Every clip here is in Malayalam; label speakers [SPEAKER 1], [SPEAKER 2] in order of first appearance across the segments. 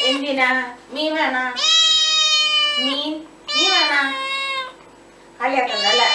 [SPEAKER 1] എന്തിനാ? മീൻ വേണ? മീൻ വേണ? കളിയാക്കണ്ടല്ലേ?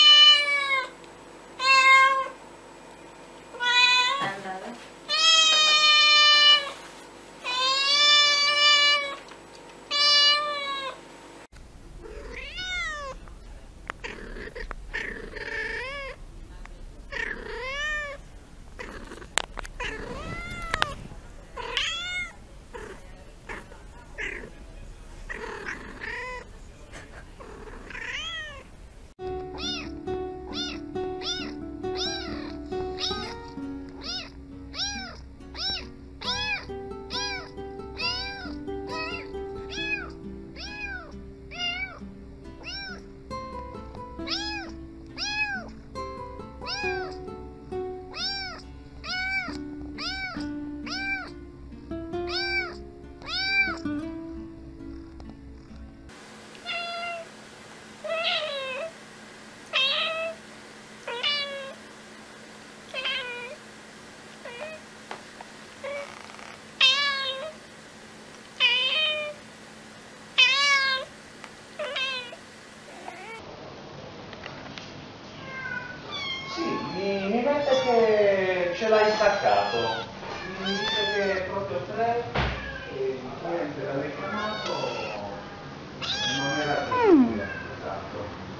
[SPEAKER 2] Sì, mi mette che ce l'hai staccato, mi dice che è proprio 3 e il cliente l'ha richiamato, non era possibile, esatto.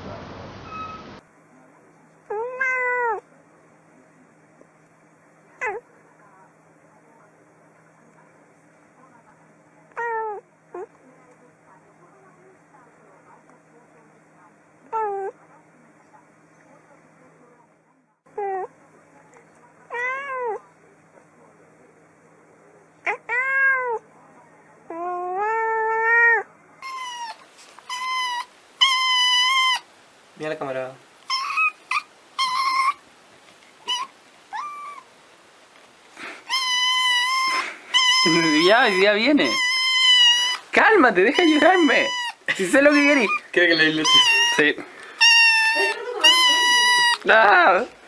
[SPEAKER 3] Mira la cámara. Ya viene. Cálmate, deja llorarme. Si sé lo que querís.
[SPEAKER 4] ¿Quiere que le ilustre?
[SPEAKER 3] Sí. Ah.